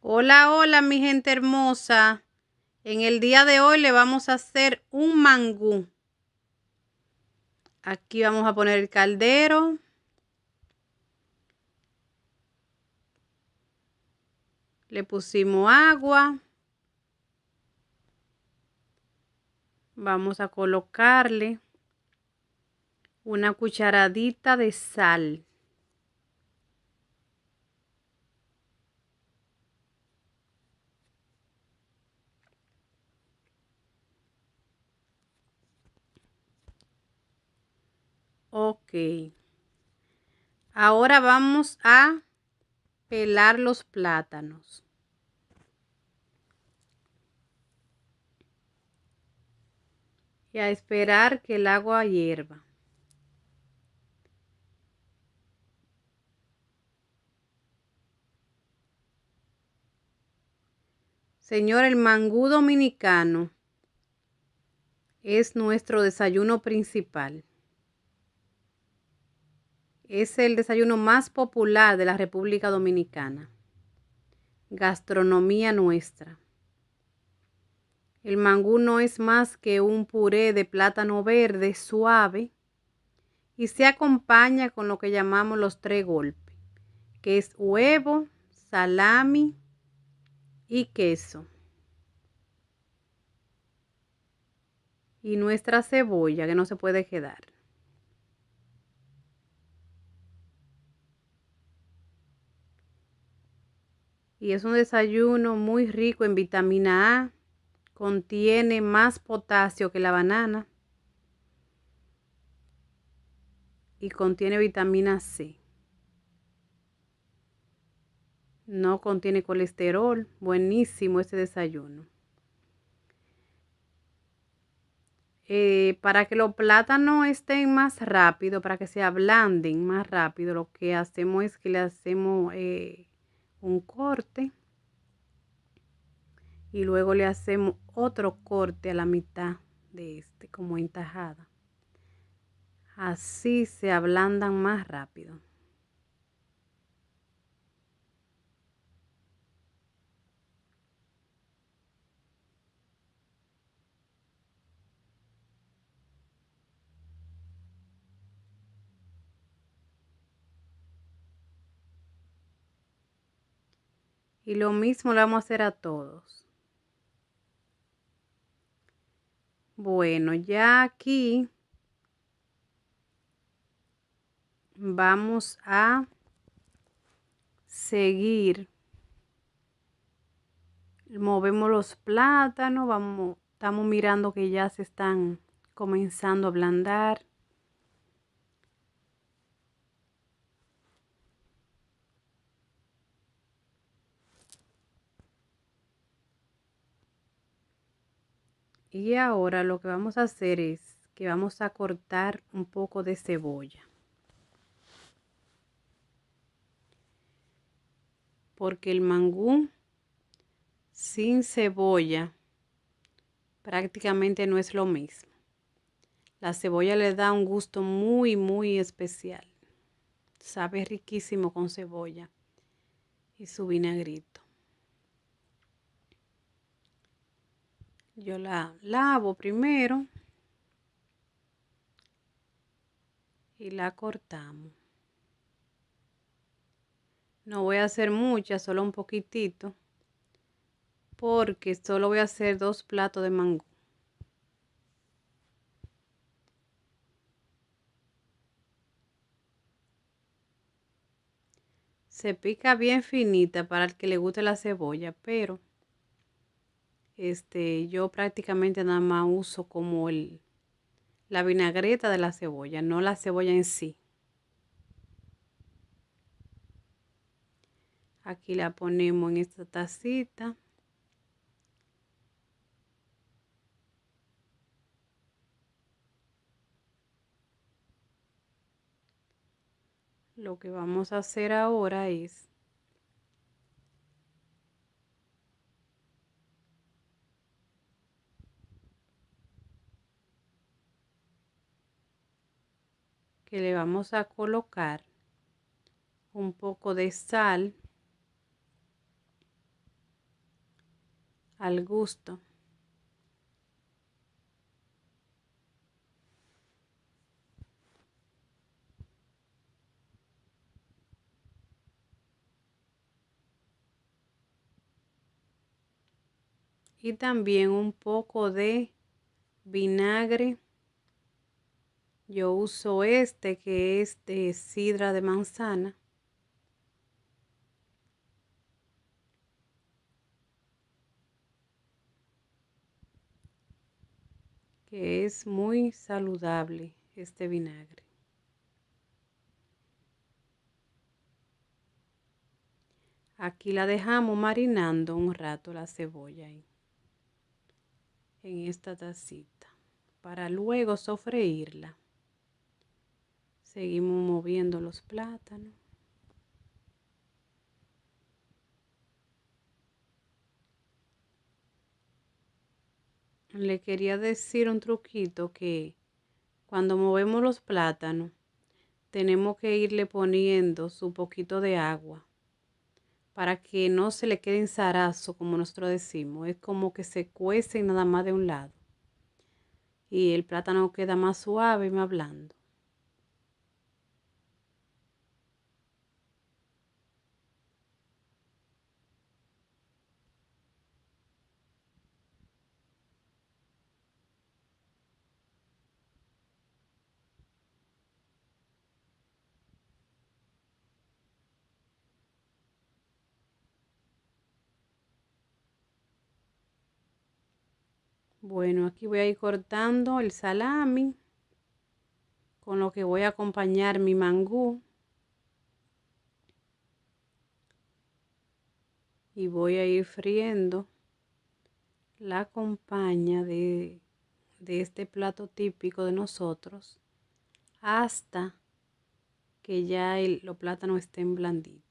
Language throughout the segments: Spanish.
Hola, hola, mi gente hermosa. En el día de hoy le vamos a hacer un mangú. Aquí vamos a poner el caldero. Le pusimos agua. Vamos a colocarle una cucharadita de sal. Ok. Ahora vamos a pelar los plátanos. Y a esperar que el agua hierva. Señor, el mangú dominicano es nuestro desayuno principal. Es el desayuno más popular de la República Dominicana. Gastronomía nuestra. El mangú no es más que un puré de plátano verde suave y se acompaña con lo que llamamos los 3 golpes, que es huevo, salami y queso. Y nuestra cebolla, que no se puede quedar. Y es un desayuno muy rico en vitamina A. Contiene más potasio que la banana. Y contiene vitamina C. No contiene colesterol. Buenísimo este desayuno. Para que los plátanos estén más rápido, para que se ablanden más rápido, lo que hacemos es que le hacemos un corte y luego le hacemos otro corte a la mitad de este, como en tajada. Así se ablandan más rápido. Y lo mismo le vamos a hacer a todos. Bueno, ya aquí vamos a seguir. Movemos los plátanos, estamos mirando que ya se están comenzando a ablandar. Y ahora lo que vamos a hacer es que vamos a cortar un poco de cebolla. Porque el mangú sin cebolla prácticamente no es lo mismo. La cebolla le da un gusto muy, muy especial. Sabe riquísimo con cebolla y su vinagrito. Yo la lavo primero y la cortamos. No voy a hacer mucha, solo un poquitito, porque solo voy a hacer 2 platos de mangú. Se pica bien finita para el que le guste la cebolla, pero yo prácticamente nada más uso como la vinagreta de la cebolla, no la cebolla en sí. Aquí la ponemos en esta tacita. Lo que vamos a hacer ahora es que le vamos a colocar un poco de sal al gusto. Y también un poco de vinagre. Yo uso este que es de sidra de manzana. Que es muy saludable este vinagre. Aquí la dejamos marinando un rato la cebolla ahí, en esta tacita, para luego sofreírla. Seguimos moviendo los plátanos. Le quería decir un truquito que cuando movemos los plátanos tenemos que irle poniendo su poquito de agua para que no se le quede en zarazo, como nosotros decimos. Es como que se cuece nada más de un lado y el plátano queda más suave y más blando. Bueno, aquí voy a ir cortando el salami, con lo que voy a acompañar mi mangú. Y voy a ir friendo la compañía de este plato típico de nosotros hasta que ya los plátanos estén blanditos.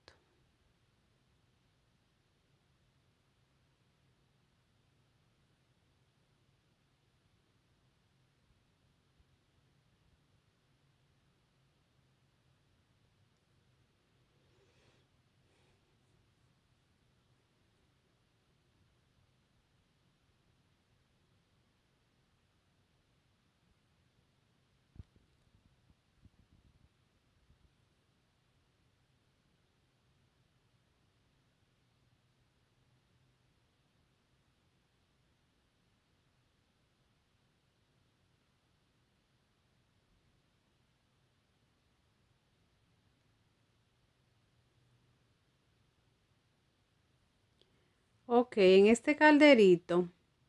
Ok, en este calderito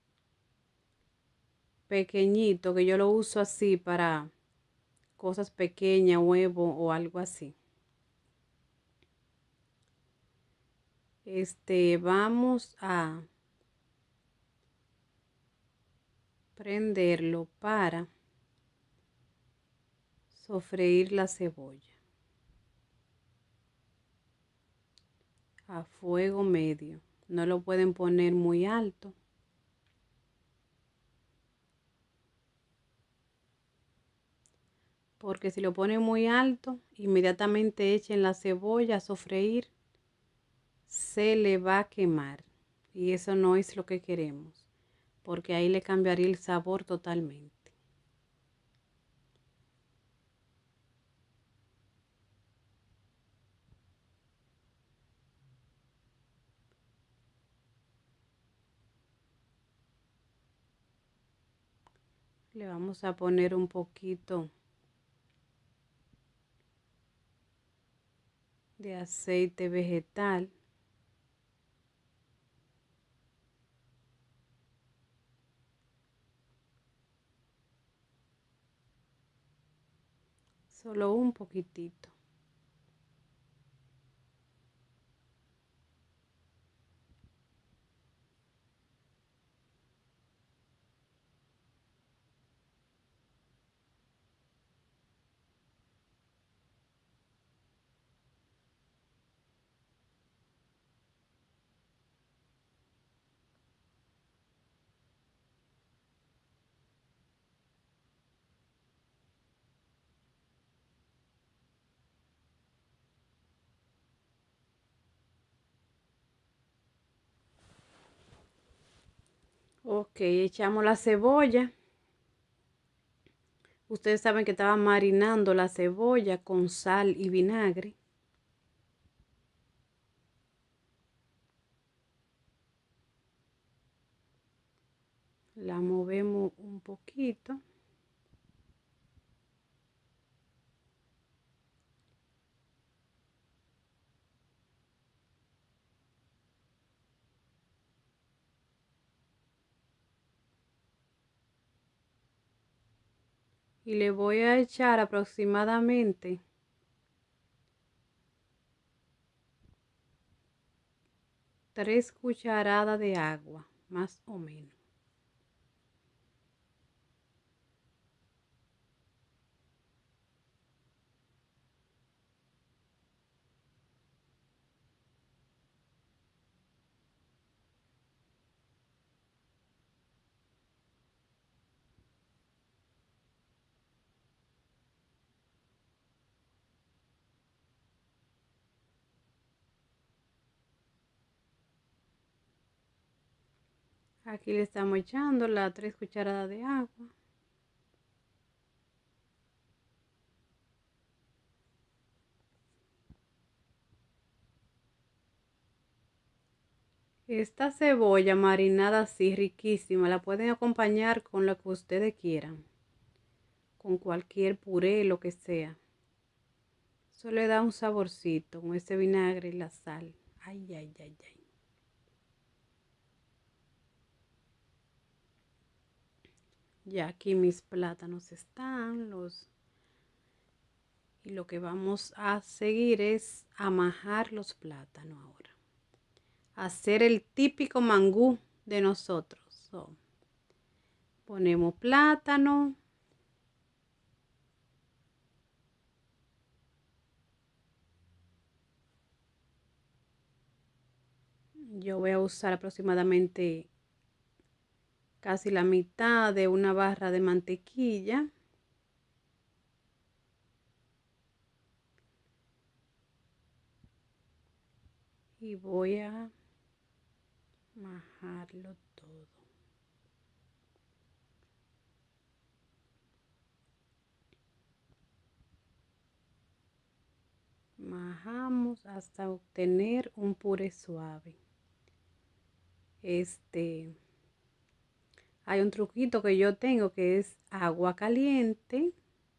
pequeñito que yo lo uso así para cosas pequeñas, huevo o algo así. Vamos a prenderlo para sofreír la cebolla a fuego medio. No lo pueden poner muy alto, porque si lo ponen muy alto, inmediatamente echen la cebolla a sofreír, se le va a quemar. Y eso no es lo que queremos, porque ahí le cambiaría el sabor totalmente. Le vamos a poner un poquito de aceite vegetal. Solo un poquitito. Ok, echamos la cebolla. Ustedes saben que estaba marinando la cebolla con sal y vinagre. La movemos un poquito. Y le voy a echar aproximadamente 3 cucharadas de agua, más o menos. Aquí le estamos echando las 3 cucharadas de agua. Esta cebolla marinada así riquísima, la pueden acompañar con lo que ustedes quieran. Con cualquier puré, lo que sea. Eso le da un saborcito con ese vinagre y la sal. Ay, ay, ay, ay. Ya aquí mis plátanos están, y lo que vamos a seguir es amajar los plátanos ahora. Hacer el típico mangú de nosotros. Ponemos plátano. Yo voy a usar aproximadamente casi la mitad de una barra de mantequilla. Y voy a majarlo todo. Majamos hasta obtener un puré suave. Hay un truquito que yo tengo que es agua caliente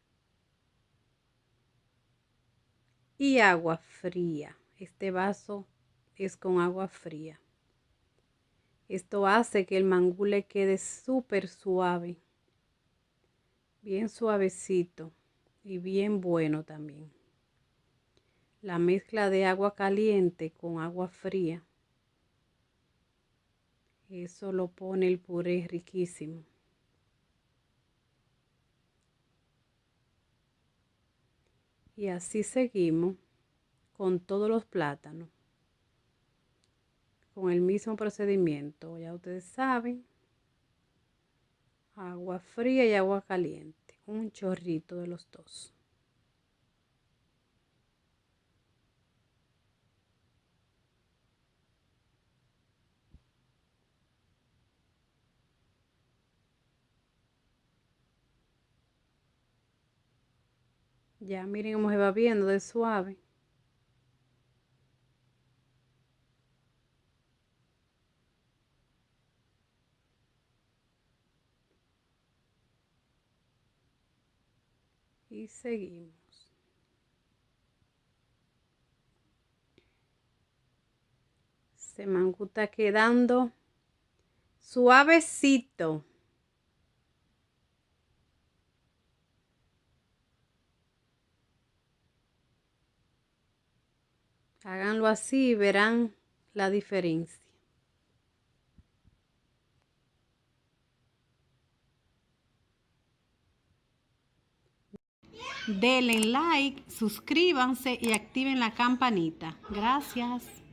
y agua fría. Este vaso es con agua fría. Esto hace que el mangú le quede súper suave, bien suavecito y bien bueno también. La mezcla de agua caliente con agua fría, eso lo pone el puré riquísimo. Y así seguimos con todos los plátanos, con el mismo procedimiento. Ya ustedes saben, agua fría y agua caliente, un chorrito de los dos. Ya miren cómo se va viendo de suave. Y seguimos. Ese mangú está quedando suavecito. Háganlo así y verán la diferencia. Denle like, suscríbanse y activen la campanita. Gracias.